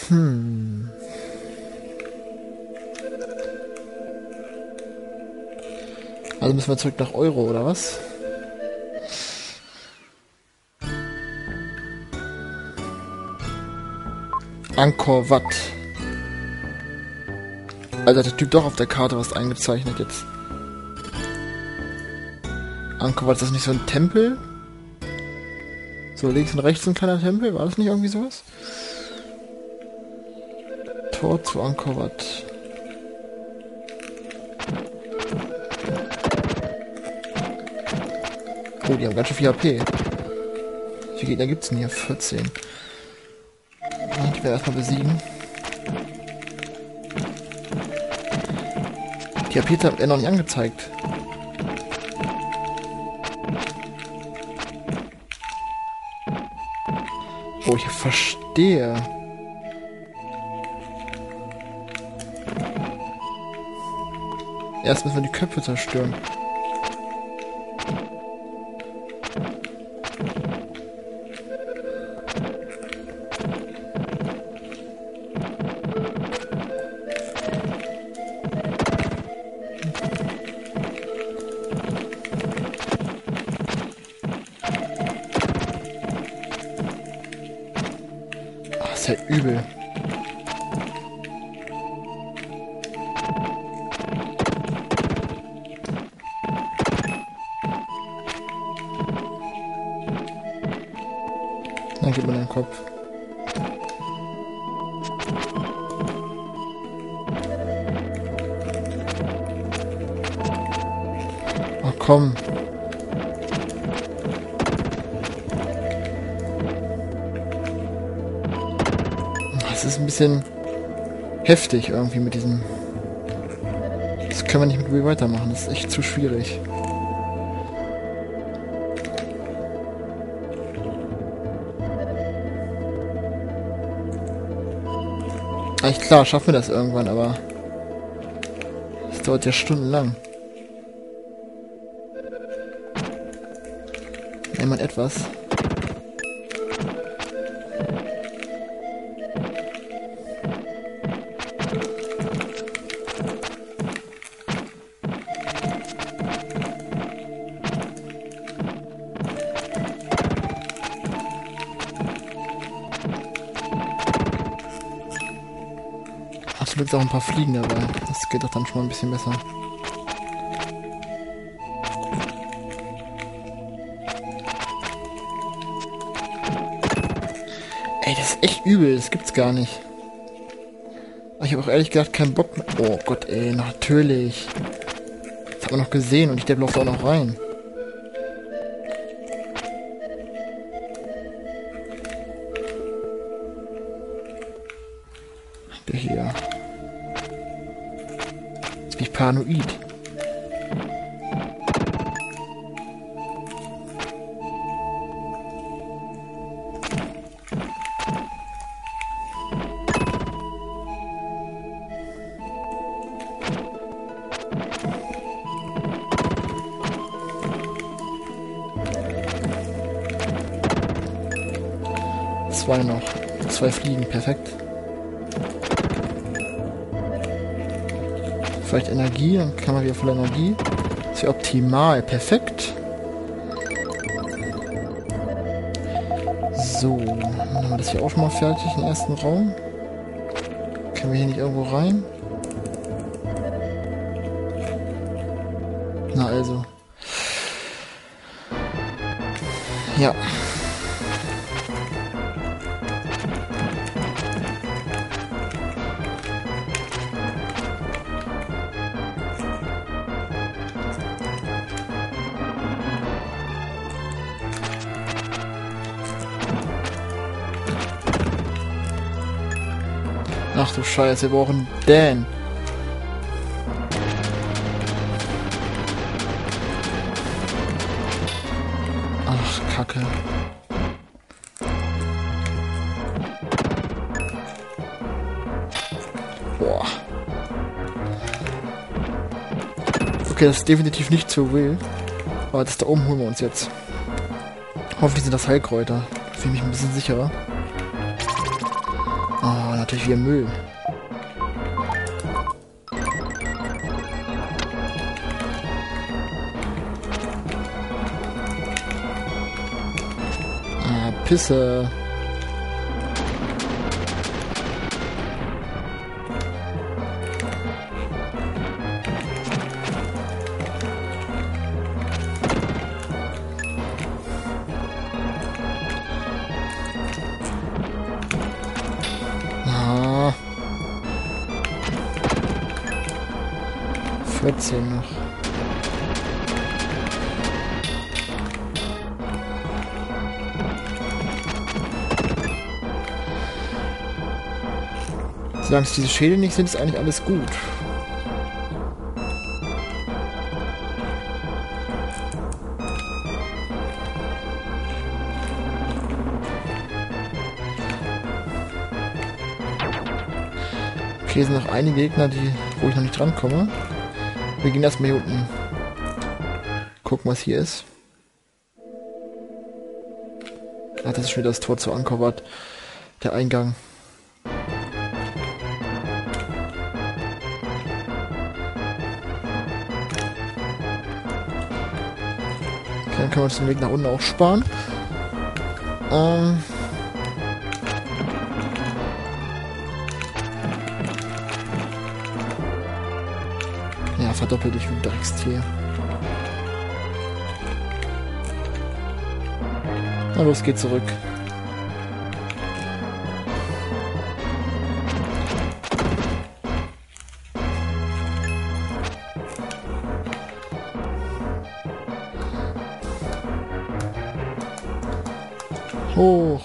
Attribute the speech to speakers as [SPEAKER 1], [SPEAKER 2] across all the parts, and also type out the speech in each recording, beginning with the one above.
[SPEAKER 1] Also müssen wir zurück nach Euro, oder was? Angkor Wat. Also hat der Typ doch auf der Karte was eingezeichnet jetzt. Angkor Wat, ist das nicht so ein Tempel? So links und rechts ein kleiner Tempel? War das nicht irgendwie sowas? Tor zu Angkor Wat. Oh, die haben ganz schön viel HP. Wie viele Gegner gibt's denn hier? 14. Und die werden erstmal besiegen. Die HP hat er noch nicht angezeigt. Oh, ich verstehe. Erst müssen wir die Köpfe zerstören. Ist ja übel. Dann gib mir den Kopf. Oh komm. Das ist ein bisschen heftig irgendwie mit diesem... Das können wir nicht mit Wii weitermachen, das ist echt zu schwierig. Eigentlich klar, schaffen wir das irgendwann, aber... Das dauert ja stundenlang. Nennt man etwas... Absolut auch ein paar Fliegen dabei. Das geht doch dann schon mal ein bisschen besser. Ey, das ist echt übel. Das gibt's gar nicht. Ich habe auch ehrlich gesagt keinen Bock mehr. Oh Gott, ey, natürlich. Das hat man noch gesehen und der läuft auch noch rein. Der hier. Jetzt bin ich paranoid. Zwei noch. 2 Fliegen, perfekt. Vielleicht Energie, dann kann man wieder voll Energie. Das wäre optimal, perfekt. So, dann haben wir das hier auch schon mal fertig, den ersten Raum. Können wir hier nicht irgendwo rein? Na also. Ja. Ach du Scheiße, wir brauchen Dan. Ach, Kacke. Boah. Okay, das ist definitiv nicht zu wild. Aber das da oben holen wir uns jetzt. Hoffentlich sind das Heilkräuter. Da fühle ich mich ein bisschen sicherer. Oh, natürlich wieder Müll. Ah, Pisse. Ah. 14 noch. Solange es diese Schädel nicht sind, ist eigentlich alles gut. Okay, hier sind noch einige Gegner, wo ich noch nicht drankomme. Wir gehen erstmal hier unten gucken, was hier ist. Ach, das ist schon wieder das Tor zu Angkor Wat. Der Eingang. Okay, dann können wir uns den Weg nach unten auch sparen. Ja, verdoppelt dich wie ein Dreckstier. Na los, geht zurück. Hoch.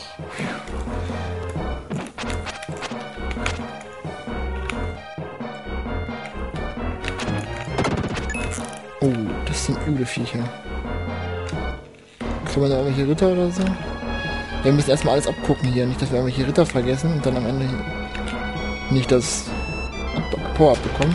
[SPEAKER 1] Oh, das sind üble Viecher. Können wir da irgendwelche Ritter oder so? Wir müssen erstmal alles abgucken hier. Nicht, dass wir irgendwelche Ritter vergessen und dann am Ende nicht das Tor abbekommen.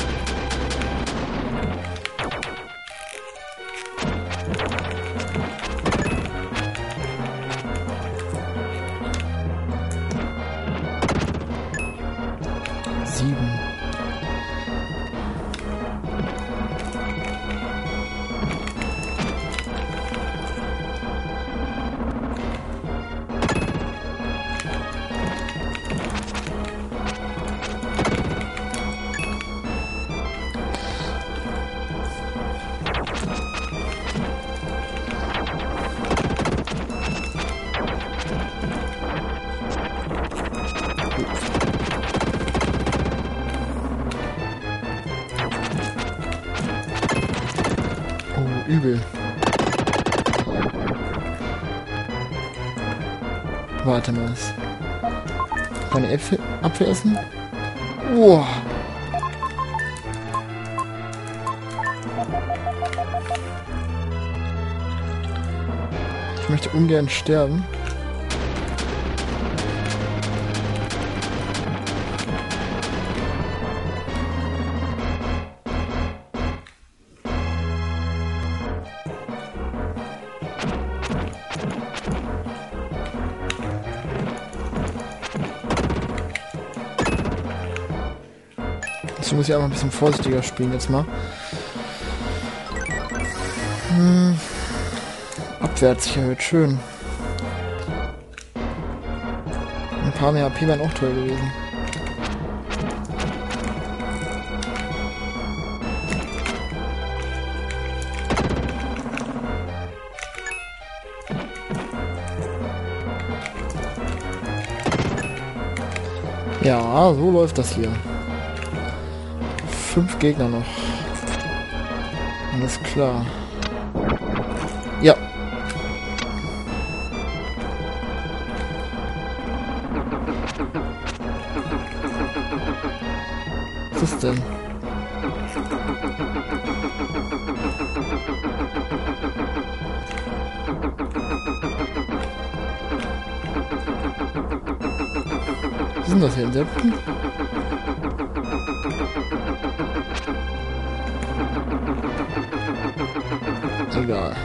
[SPEAKER 1] Übel. Warte mal. Kann ich Apfel essen? Wow. Ich möchte ungern sterben. So muss ich einfach ein bisschen vorsichtiger spielen jetzt mal. Abwehr hat sich erhöht, schön. Ein paar mehr AP wären auch toll gewesen. Ja, so läuft das hier. 5 Gegner noch. Alles klar. Ja. Was ist denn? Was sind das hier, Insekten? Egal.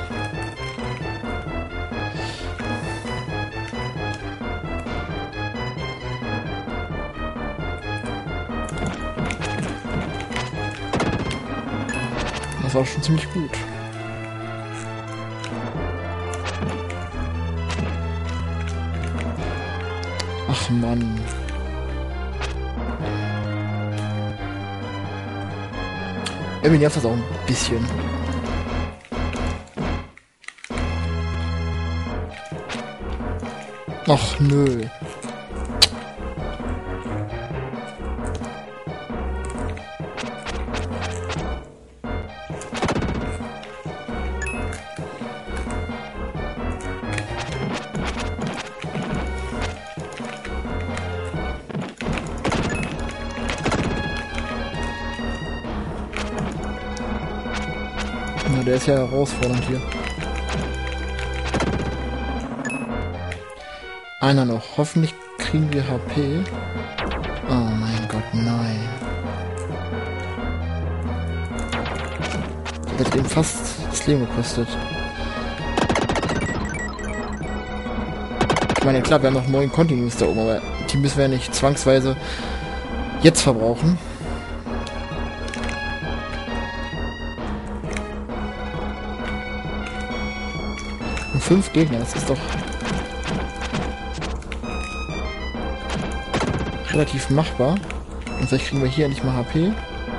[SPEAKER 1] Das war schon ziemlich gut. Ach Mann. Irgendwie nervt das auch ein bisschen. Ach nö. Na, der ist ja herausfordernd hier. Einer noch. Hoffentlich kriegen wir HP. Oh mein Gott, nein. Das hat eben fast das Leben gekostet. Ich meine, klar, wir haben noch 9 Continues da oben, aber die müssen wir ja nicht zwangsweise jetzt verbrauchen. Und 5 Gegner, das ist doch relativ machbar. Und vielleicht kriegen wir hier endlich mal HP.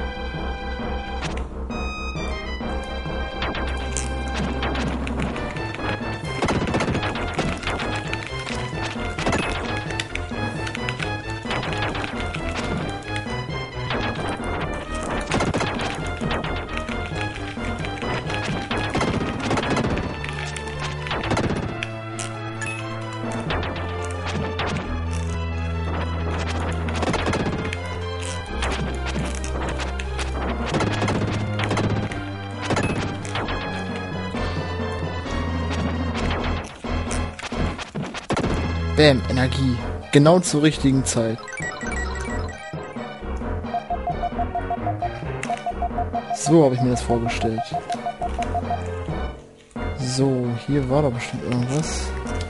[SPEAKER 1] Bam, Energie. Genau zur richtigen Zeit. So habe ich mir das vorgestellt. So, hier war da bestimmt irgendwas.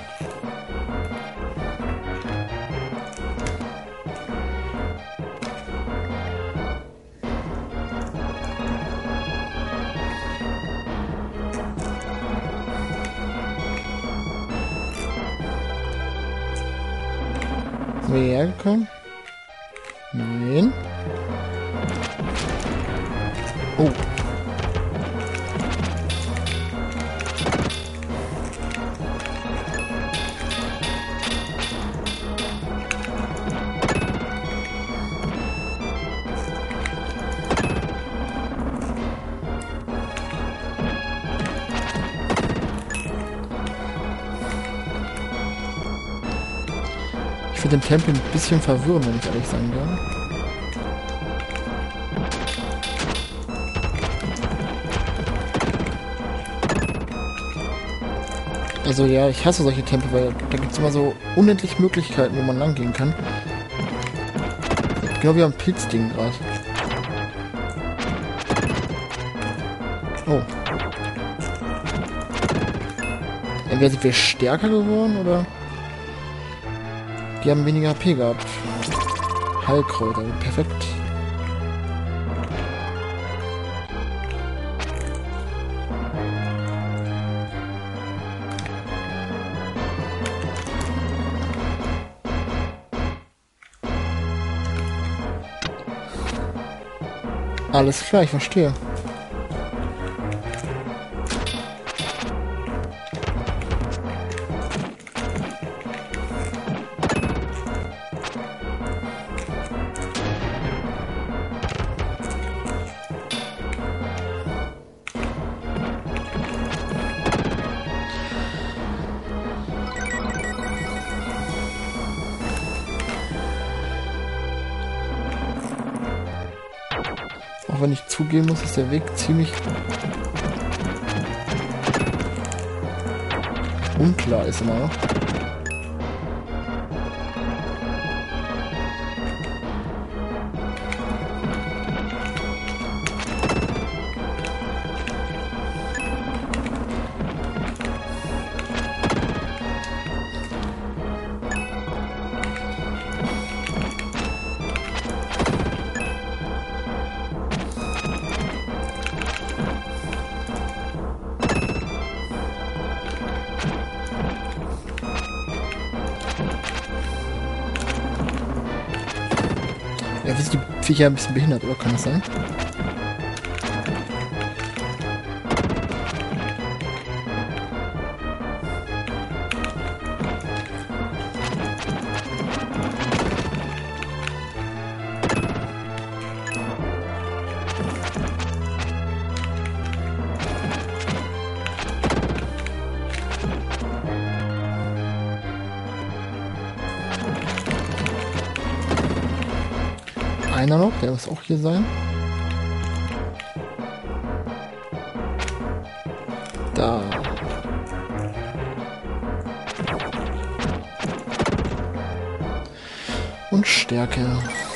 [SPEAKER 1] Sind wir hierher gekommen? Nein. Oh. Ich finde den Tempel ein bisschen verwirrend, wenn ich ehrlich sein darf. Also ja, ich hasse solche Tempel, weil da gibt es immer so unendlich Möglichkeiten, wo man lang gehen kann. Genau wie am Pilzding gerade. Oh. Entweder sind wir stärker geworden, oder die haben weniger HP gehabt. Heilkräuter, perfekt. Alles klar, ich verstehe. Auch wenn ich zugeben muss, ist der Weg ziemlich unklar ist immer noch. Ja, wir sind die Viecher ein bisschen behindert, oder kann das sein? Einer noch, der muss auch hier sein. Da. Und Stärke.